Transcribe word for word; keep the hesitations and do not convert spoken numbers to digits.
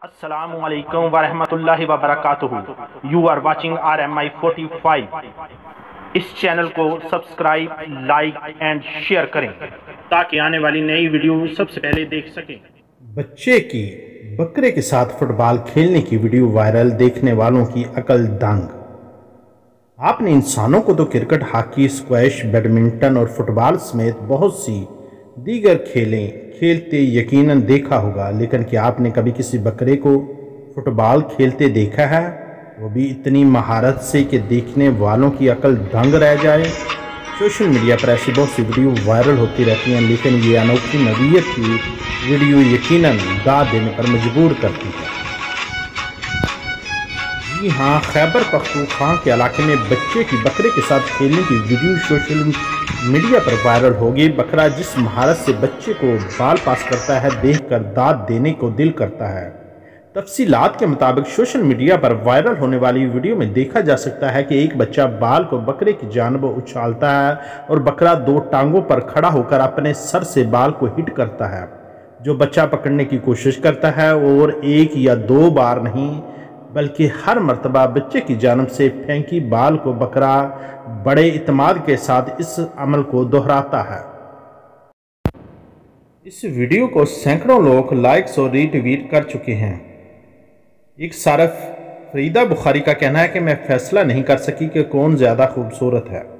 السلام علیکم ورحمۃ اللہ وبرکاتہ. You are watching R M I forty five. اس چینل کو سبسکرائب، لائک اینڈ شیئر کریں تاکہ آنے والی نئی ویڈیو سب سے پہلے دیکھ سکیں. بچے کی بکرے کے ساتھ فٹ بال کھیلنے کی ویڈیو وائرل، دیکھنے والوں کی عقل دنگ. آپ نے انسانوں کو تو کرکٹ، ہاکی، اسکویش، بیڈمنٹن اور فٹ بال سمیت بہت سی دیگر کھیلیں کھیلتے یقیناً دیکھا ہوگا، لیکن کیا آپ نے کبھی کسی بکرے کو فٹ بال کھیلتے دیکھا ہے؟ وہ بھی اتنی مہارت سے کہ دیکھنے والوں کی عقل دنگ رہ جائے. سوشل میڈیا پر ایسی بہت سی ویڈیو وائرل ہوتی رہتی ہیں، لیکن یہ انوکھی نوعیت کی ویڈیو یقیناً داد دینے پر مجبور کرتی ہے. جی ہاں، خیبر پختونخوا کے علاقے میں بچے کی بکرے کے ساتھ کھیلنے کی ویڈیو سوشل میڈیا پر وائرل ہوگی. بکرا جس مہارت سے بچے کو بال پاس کرتا ہے، دیکھ کر داد دینے کو دل کرتا ہے. تفصیلات کے مطابق سوشل میڈیا پر وائرل ہونے والی ویڈیو میں دیکھا جا سکتا ہے کہ ایک بچہ بال کو بکرے کی جانب اچھالتا ہے اور بکرا دو ٹانگوں پر کھڑا ہو کر اپنے سر سے بال کو ہٹ کرتا ہے. جو بچہ پکڑنے کی کوشش کرتا ہے اور ایک یا دو بار نہیں بلکہ ہر مرتبہ بچے کی جانب سے پھینکی بال کو بکرا بڑے اعتماد کے ساتھ اس عمل کو دہراتا ہے. اس ویڈیو کو سینکڑوں لوگ لائکس اور ری ٹویٹ کر چکے ہیں. ایک صارف فریدہ بخاری کا کہنا ہے کہ میں فیصلہ نہیں کر سکی کہ کون زیادہ خوبصورت ہے.